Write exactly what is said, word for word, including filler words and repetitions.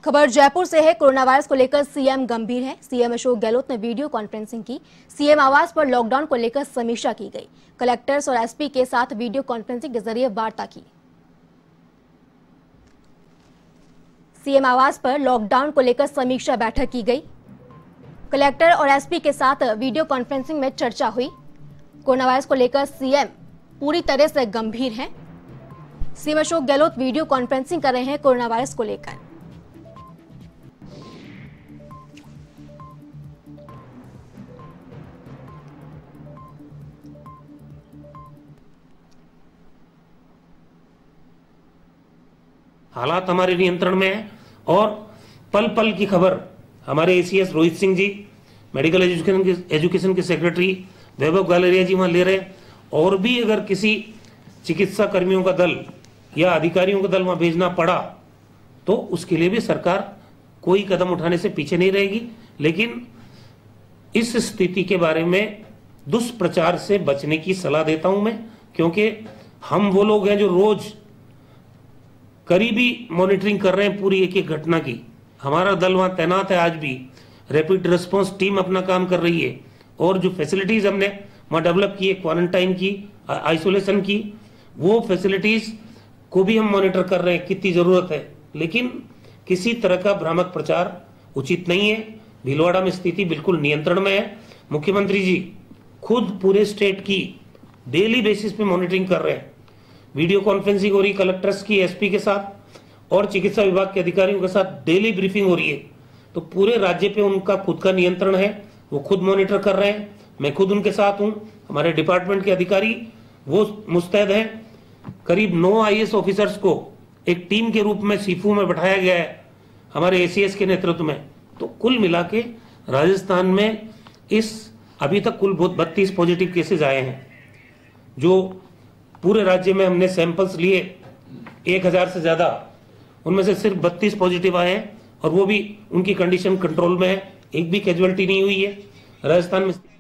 खबर जयपुर से है। कोरोना वायरस को लेकर सीएम गंभीर हैं। सीएम अशोक गहलोत ने वीडियो कॉन्फ्रेंसिंग की। सीएम आवास पर लॉकडाउन को लेकर समीक्षा की गई। कलेक्टर्स और एसपी के साथ वीडियो कॉन्फ्रेंसिंग के जरिए वार्ता की। सीएम आवास पर लॉकडाउन को लेकर समीक्षा बैठक की गई। कलेक्टर और एसपी के साथ वीडियो कॉन्फ्रेंसिंग में चर्चा हुई। कोरोना वायरस को लेकर सीएम पूरी तरह से गंभीर हैं। CM Ashok Gehlot video conferencing कर रहे हैं कोरोना वायरस को लेकर। हालात हमारे नियंत्रण में है और पल पल की खबर हमारे ACS Rohit Singh ji, medical education के एजुकेशन के सेक्रेटरी वैभव गालरिया जी वहां ले रहे हैं। और भी अगर किसी चिकित्सा कर्मियों का दल या अधिकारियों का दल वहां भेजना पड़ा तो उसके लिए भी सरकार कोई कदम उठाने से पीछे नहीं रहेगी। लेकिन इस स्थिति के बारे में दुष्प्रचार से बचने की सलाह देता हूं मैं, क्योंकि हम वो लोग हैं जो रोज करीबी मॉनिटरिंग कर रहे हैं पूरी एक एक घटना की। हमारा दल वहां तैनात है, आज भी रैपिड रिस्पांस टीम अपना काम कर रही है। और जो फैसिलिटीज हमने वहां डेवलप की है, क्वारंटाइन की, आइसोलेशन की, वो फैसिलिटीज को भी हम मॉनिटर कर रहे हैं कितनी जरूरत है। लेकिन किसी तरह का भ्रामक प्रचार उचित नहीं है। भीलवाड़ा में स्थिति बिल्कुल नियंत्रण में है। मुख्यमंत्री जी खुद पूरे स्टेट की डेली बेसिस पे मॉनिटरिंग कर रहे हैं। वीडियो कॉन्फ्रेंसिंग हो रही कलेक्टर्स की, एसपी के साथ और चिकित्सा विभाग के अधिकारियों के साथ डेली ब्रीफिंग हो रही है। तो पूरे राज्य पे उनका खुद का नियंत्रण है, वो खुद मॉनिटर कर रहे हैं। मैं खुद उनके साथ हूं। हमारे डिपार्टमेंट के अधिकारी वो मुस्तैद हैं। करीब नौ आईएएस ऑफिसर्स को एक टीम के रूप में सीफू में बैठाया गया है हमारे एसीएस के नेतृत्व में। तो कुल मिला के राजस्थान में इस अभी तक कुल बत्तीस पॉजिटिव केसेज आए हैं। जो पूरे राज्य में हमने सैंपल्स लिए एक हजार से ज्यादा, उनमें से सिर्फ बत्तीस पॉजिटिव आए हैं और वो भी उनकी कंडीशन कंट्रोल में है। एक भी कैजुअलिटी नहीं हुई है राजस्थान में।